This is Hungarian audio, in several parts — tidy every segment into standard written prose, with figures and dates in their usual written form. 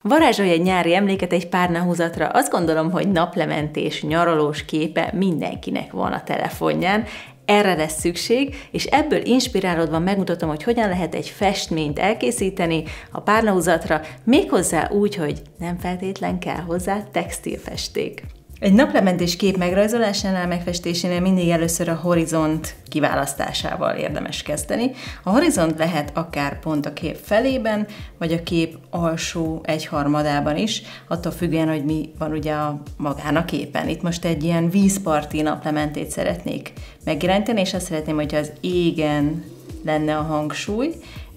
Varázsolj egy nyári emléket egy párnahúzatra, azt gondolom, hogy naplementés, nyaralós képe mindenkinek van a telefonján, erre lesz szükség, és ebből inspirálódva megmutatom, hogy hogyan lehet egy festményt elkészíteni a párnahúzatra, méghozzá úgy, hogy nem feltétlen kell hozzá textilfesték. Egy naplementés kép megrajzolásánál, megfestésénél mindig először a horizont kiválasztásával érdemes kezdeni. A horizont lehet akár pont a kép felében, vagy a kép alsó egyharmadában is, attól függően, hogy mi van ugye magán a képen. Itt most egy ilyen vízparti naplementét szeretnék megjeleníteni, és azt szeretném, hogyha az égen lenne a hangsúly,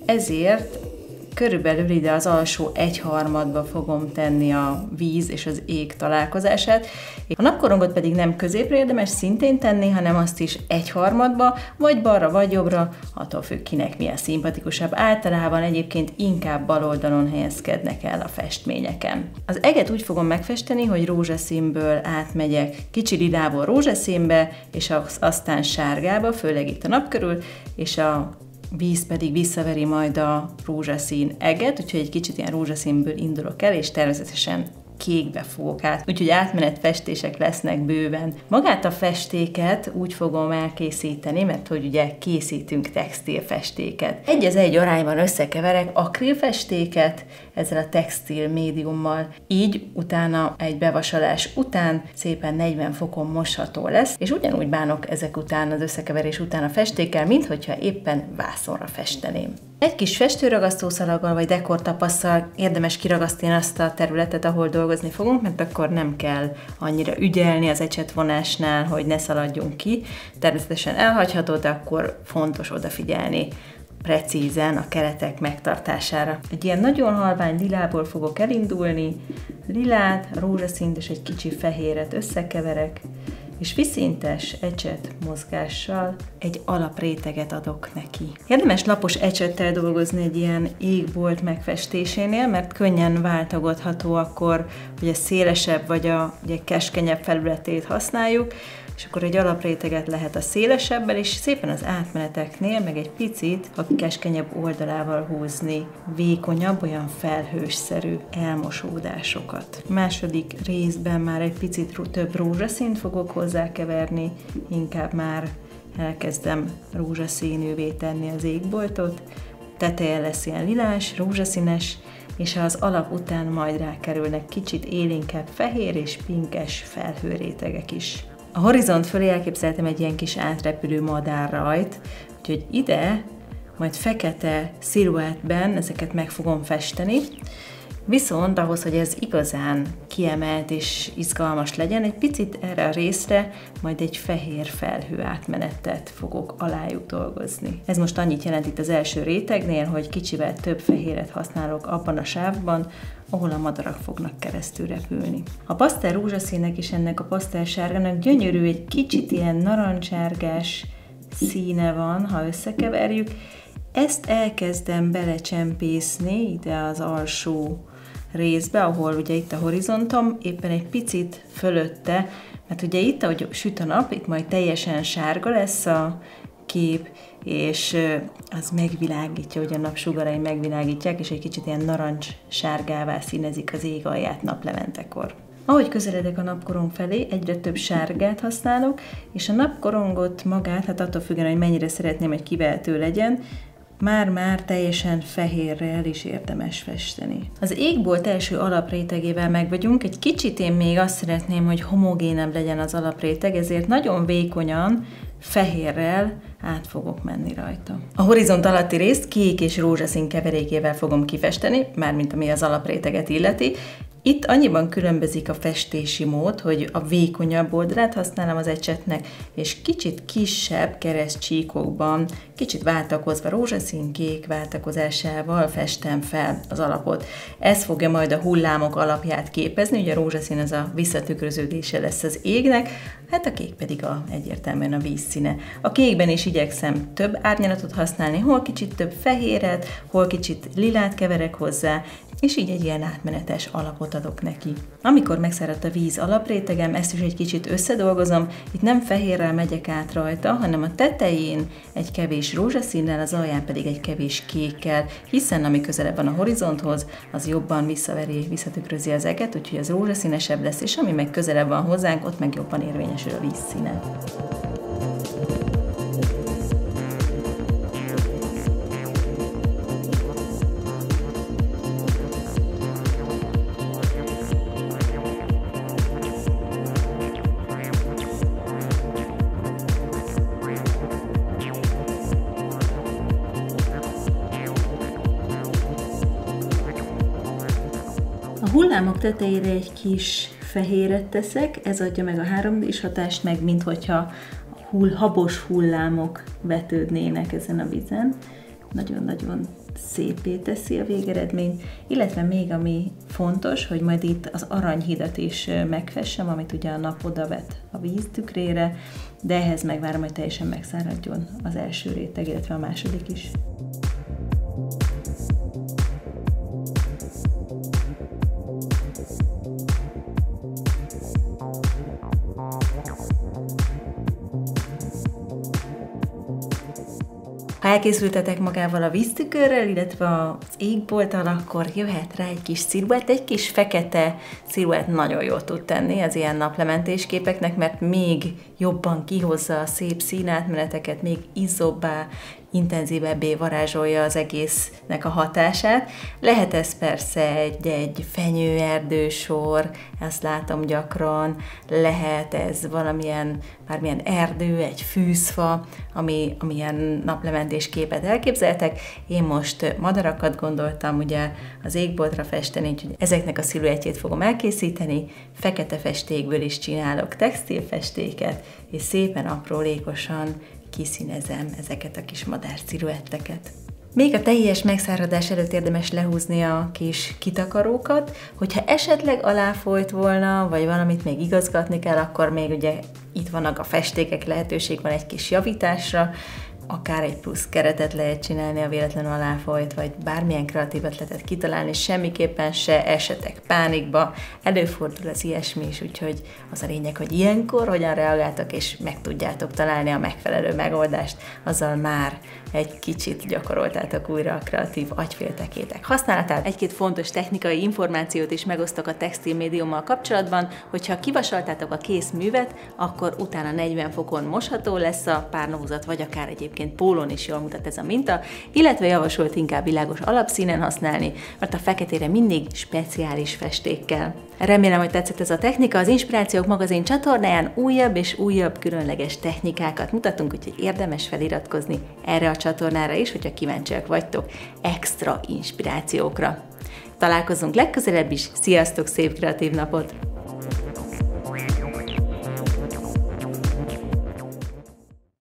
ezért körülbelül ide az alsó egyharmadba fogom tenni a víz és az ég találkozását. A napkorongot pedig nem középre érdemes szintén tenni, hanem azt is egyharmadba, vagy balra, vagy jobbra, attól függ, kinek milyen szimpatikusabb. Általában egyébként inkább bal oldalon helyezkednek el a festményeken. Az eget úgy fogom megfesteni, hogy rózsaszínből átmegyek kicsi lilából rózsaszínbe, és aztán sárgába, főleg itt a nap körül, és a víz pedig visszaveri majd a rózsaszín eget, úgyhogy egy kicsit ilyen rózsaszínből indulok el, és természetesen kékbe fogok át, úgyhogy átmenetfestések lesznek bőven. Magát a festéket úgy fogom elkészíteni, mert hogy ugye készítünk textilfestéket. 1:1 arányban összekeverek akrilfestéket ezzel a textil médiummal, így utána egy bevasalás után szépen 40 fokon mosható lesz, és ugyanúgy bánok ezek után, az összekeverés után a festékkel, mint hogyha éppen vászonra festezném. Egy kis festőragasztószalaggal vagy dekortapasszal érdemes kiragasztani azt a területet, ahol dolgozni fogunk, mert akkor nem kell annyira ügyelni az ecsetvonásnál, hogy ne szaladjunk ki. Természetesen elhagyható, de akkor fontos odafigyelni precízen a keretek megtartására. Egy ilyen nagyon halvány lilából fogok elindulni, lilát, rózsaszínt és egy kicsi fehéret összekeverek, és viszintes ecset mozgással egy alapréteget adok neki. Érdemes lapos ecsettel dolgozni egy ilyen égbolt megfestésénél, mert könnyen váltogatható akkor, hogy a szélesebb vagy a keskenyebb felületét használjuk, és akkor egy alapréteget lehet a szélesebbel, és szépen az átmeneteknél meg egy picit a keskenyebb oldalával húzni vékonyabb, olyan felhősszerű elmosódásokat. Második részben már egy picit több rózsaszínt fogok hozzákeverni, inkább már elkezdem rózsaszínűvé tenni az égboltot, teteje lesz ilyen lilás, rózsaszínes, és az alap után majd rákerülnek kicsit élénkebb fehér és pinkes felhőrétegek is. A horizont fölé elképzeltem egy ilyen kis átrepülő madárrajt, úgyhogy ide majd fekete sziluettben ezeket meg fogom festeni, viszont ahhoz, hogy ez igazán kiemelt és izgalmas legyen, egy picit erre a részre majd egy fehér felhő átmenetet fogok alájuk dolgozni. Ez most annyit jelent itt az első rétegnél, hogy kicsivel több fehéret használok abban a sávban, ahol a madarak fognak keresztül repülni. A pasztel rózsaszínnek és ennek a pasztel sárgának gyönyörű, egy kicsit ilyen narancsárgás színe van, ha összekeverjük. Ezt elkezdem belecsempészni ide az alsó részbe, ahol ugye itt a horizontom, éppen egy picit fölötte, mert ugye itt, ahogy süt a nap, itt majd teljesen sárga lesz a kép, és az megvilágítja, hogy a napsugarai megvilágítják, és egy kicsit ilyen narancs-sárgává színezik az ég alját naplementekor. Ahogy közeledek a napkorong felé, egyre több sárgát használok, és a napkorongot magát, hát attól függően, hogy mennyire szeretném, hogy kivehető legyen, már-már teljesen fehérrel is érdemes festeni. Az égbolt első alaprétegével meg vagyunk, egy kicsit én még azt szeretném, hogy homogénebb legyen az alapréteg, ezért nagyon vékonyan, fehérrel át fogok menni rajta. A horizont alatti részt kék és rózsaszín keverékével fogom kifesteni, mármint ami az alapréteget illeti. Itt annyiban különbözik a festési mód, hogy a vékonyabb oldalát használom az ecsetnek, és kicsit kisebb keresztcsíkokban, kicsit váltakozva rózsaszín-kék váltakozásával festem fel az alapot. Ez fogja majd a hullámok alapját képezni, ugye a rózsaszín az a visszatükröződése lesz az égnek, hát a kék pedig egyértelműen a vízszíne. A kékben is igyekszem több árnyalatot használni, hol kicsit több fehéret, hol kicsit lilát keverek hozzá, és így egy ilyen átmenetes alapot adok neki. Amikor megszáradt a víz alaprétegem, ezt is egy kicsit összedolgozom, itt nem fehérrel megyek át rajta, hanem a tetején egy kevés rózsaszínnel, az alján pedig egy kevés kékkel, hiszen ami közelebb van a horizonthoz, az jobban visszatükrözi az eget, úgyhogy az rózsaszínesebb lesz, és ami meg közelebb van hozzánk, ott meg jobban érvényesül a vízszíne. A hullámok tetejére egy kis fehéret teszek, ez adja meg a 3D-s hatást, meg minthogyha habos hullámok vetődnének ezen a vízen. Nagyon-nagyon szépé teszi a végeredmény, illetve még ami fontos, hogy majd itt az aranyhidat is megfessem, amit ugye a nap odavet a víz tükrére, de ehhez megvárom, hogy teljesen megszáradjon az első réteg, illetve a második is. Ha elkészültetek magával a víztükörrel, illetve az égbolttal, akkor jöhet rá egy kis sziluett. Egy kis fekete sziluett nagyon jól tud tenni az ilyen naplementés képeknek, mert még jobban kihozza a szép színátmeneteket, még izzóbbá, intenzívebbé varázsolja az egésznek a hatását. Lehet ez persze egy fenyőerdősor, ezt látom gyakran, lehet ez bármilyen erdő, egy fűzfa, amilyen naplementés képet elképzeltek. Én most madarakat gondoltam ugye az égboltra festeni, úgyhogy ezeknek a sziluettjét fogom elkészíteni, fekete festékből is csinálok textilfestéket, és szépen aprólékosan kiszínezem ezeket a kis madár sziluetteket. Még a teljes megszáradás előtt érdemes lehúzni a kis kitakarókat, hogyha esetleg aláfolyt volna, vagy valamit még igazgatni kell, akkor még ugye itt vannak a festékek, lehetőség van egy kis javításra, akár egy plusz keretet lehet csinálni, a véletlenül aláfolyt, vagy bármilyen kreatív ötletet kitalálni, semmiképpen se esetek pánikba, előfordul az ilyesmi is, úgyhogy az a lényeg, hogy ilyenkor hogyan reagáltak, és meg tudjátok találni a megfelelő megoldást, azzal már egy kicsit gyakoroltátok újra a kreatív agyféltekétek használatát. Egy-két fontos technikai információt is megosztok a textil médiummal kapcsolatban, hogyha kivasaltátok a kész művet, akkor utána 40 fokon mosható lesz a párnahúzat, vagy akár egyébként pólón is jól mutat ez a minta, illetve javasolt inkább világos alapszínen használni, mert a feketére mindig speciális festék kell. Remélem, hogy tetszett ez a technika. Az Inspirációk magazin csatornáján újabb és újabb különleges technikákat mutatunk, úgyhogy érdemes feliratkozni erre a csatornára is, hogyha kíváncsiak vagytok extra inspirációkra. Találkozunk legközelebb is, sziasztok, szép kreatív napot!